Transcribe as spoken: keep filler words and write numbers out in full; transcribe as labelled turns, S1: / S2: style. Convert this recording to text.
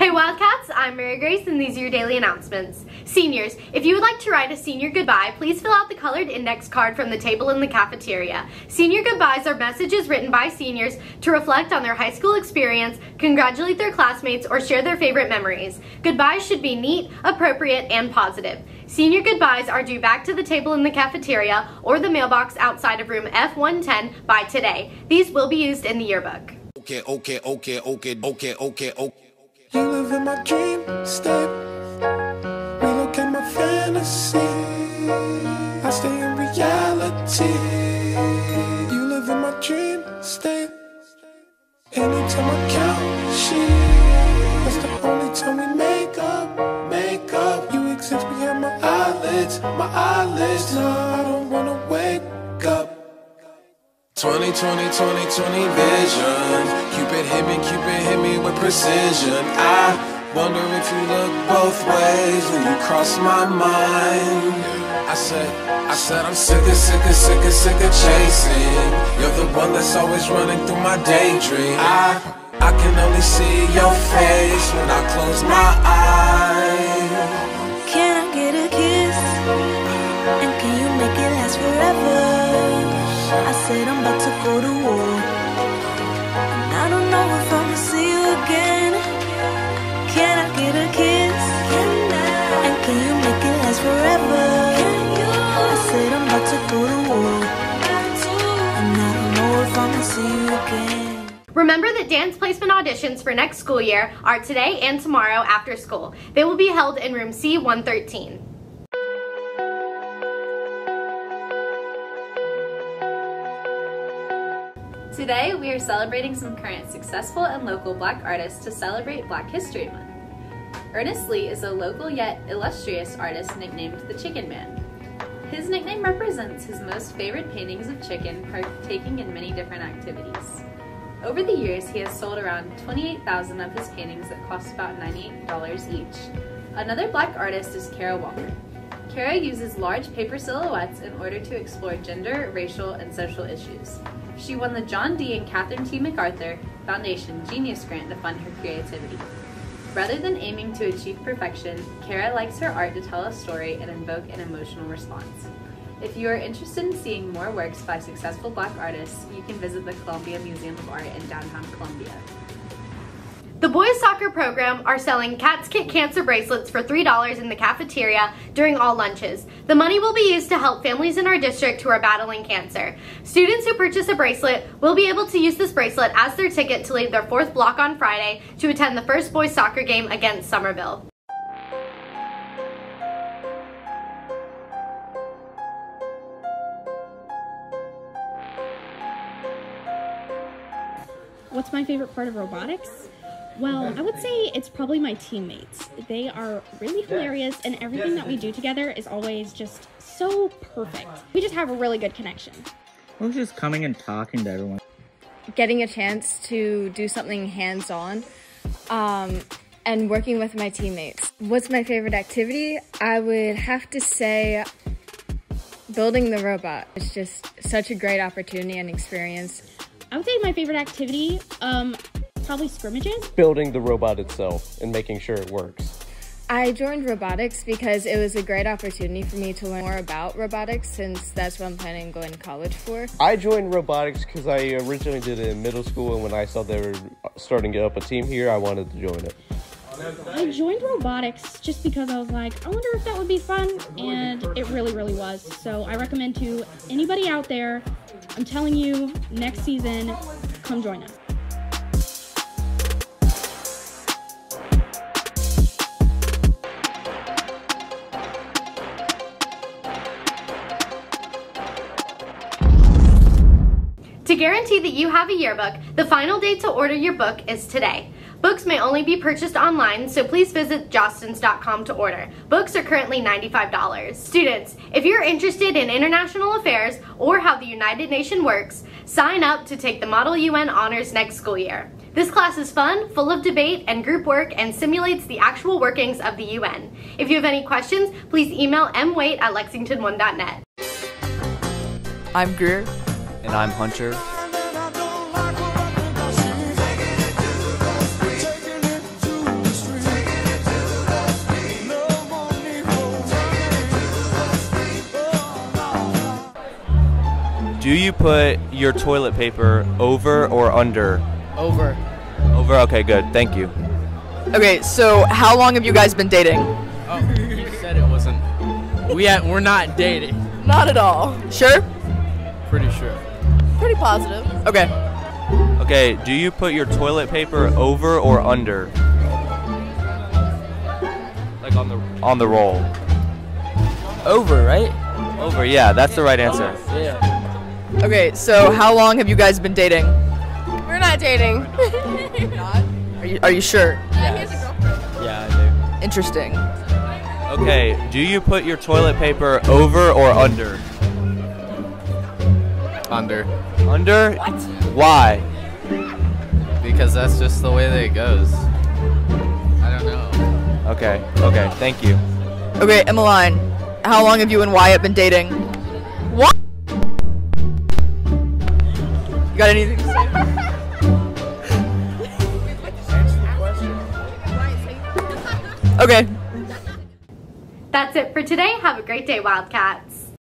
S1: Hey Wildcats, I'm Mary Grace and these are your daily announcements. Seniors, if you would like to write a senior goodbye, please fill out the colored index card from the table in the cafeteria. Senior goodbyes are messages written by seniors to reflect on their high school experience, congratulate their classmates, or share their favorite memories. Goodbyes should be neat, appropriate, and positive. Senior goodbyes are due back to the table in the cafeteria or the mailbox outside of room F one ten by today. These will be used in the yearbook.
S2: Okay, okay, okay, okay, okay, okay, okay.
S3: You live in my dream state. Relocate my fantasy. I stay in reality. You live in my dream state. Anytime I count sheep, that's the only time we make up, make up. You exist behind my eyelids, my eyelids. No, I don't wanna wake up.
S2: twenty, twenty, twenty, twenty vision. Cupid hit me, Cupid hit me with precision. I wonder if you look both ways when you cross my mind. I said, I said I'm sick of, sick of, sick of, sick of chasing. You're the one that's always running through my daydream. I, I can only see your face when I close my eyes.
S4: Can I get a kiss? And can you make it last forever? I said I'm about to go to war, and I don't know if I'ma see you again. Can I get a kiss? Can I? And can you make it last forever? Can you? I said I'm about to go to war, and I don't know if I'ma see you again.
S1: Remember that dance placement auditions for next school year are today and tomorrow after school. They will be held in room C one thirteen.
S5: Today, we are celebrating some current successful and local Black artists to celebrate Black History Month. Ernest Lee is a local yet illustrious artist nicknamed the Chicken Man. His nickname represents his most favorite paintings of chicken partaking in many different activities. Over the years, he has sold around twenty-eight thousand of his paintings that cost about ninety-eight dollars each. Another Black artist is Kara Walker. Kara uses large paper silhouettes in order to explore gender, racial, and social issues. She won the John D. and Catherine T. MacArthur Foundation Genius Grant to fund her creativity. Rather than aiming to achieve perfection, Kara likes her art to tell a story and invoke an emotional response. If you are interested in seeing more works by successful Black artists, you can visit the Columbia Museum of Art in downtown Columbia.
S1: The boys soccer program are selling Cats Kick Cancer bracelets for three dollars in the cafeteria during all lunches. The money will be used to help families in our district who are battling cancer. Students who purchase a bracelet will be able to use this bracelet as their ticket to leave their fourth block on Friday to attend the first boys soccer game against Somerville.
S6: What's my favorite part of robotics? Well, I would say it's probably my teammates. They are really hilarious and everything that we do together is always just so perfect. We just have a really good connection.
S7: I was just coming and talking to everyone.
S8: Getting a chance to do something hands-on um, and working with my teammates. What's my favorite activity? I would have to say building the robot. It's just such a great opportunity and experience.
S6: I would say my favorite activity, um, probably scrimmages.
S9: Building the robot itself and making sure it works.
S8: I joined robotics because it was a great opportunity for me to learn more about robotics since that's what I'm planning on going to college for.
S9: I joined robotics because I originally did it in middle school, and when I saw they were starting to get up a team here, I wanted to join it.
S6: I joined robotics just because I was like, I wonder if that would be fun, and it really, really was. So I recommend to anybody out there, I'm telling you, next season, come join us.
S1: To guarantee that you have a yearbook, the final date to order your book is today. Books may only be purchased online, so please visit jostens dot com to order. Books are currently ninety-five dollars. Students, if you're interested in international affairs or how the United Nations works, sign up to take the Model U N Honors next school year. This class is fun, full of debate and group work, and simulates the actual workings of the U N. If you have any questions, please email m waite at lexington one dot net.
S10: I'm Greer. And I'm Hunter. do you put your toilet paper over or under?
S11: Over.
S10: Over, okay, good. Thank you.
S12: Okay, so how long have you guys been dating?
S11: Oh, you said it wasn't. We ha- we're not dating.
S12: Not at all. Sure?
S11: Pretty sure.
S12: Pretty positive. Okay.
S10: Okay, do you put your toilet paper over or under? Like on the on the roll.
S11: Over, right?
S10: Over, yeah, that's the right answer.
S11: Yeah.
S12: Okay, so how long have you guys been dating?
S13: We're not dating.
S12: Are you Are you sure?
S13: Yeah, he has a girlfriend.
S10: Yeah, I
S12: Interesting.
S10: do. Okay, do you put your toilet paper over or under?
S11: Under.
S10: Under? What? Why?
S11: Because that's just the way that it goes. I don't know.
S10: Okay, okay, thank you.
S12: Okay, Emmeline, how long have you and Wyatt been dating? What? You got anything to say? Okay.
S1: That's it for today. Have a great day, Wildcats.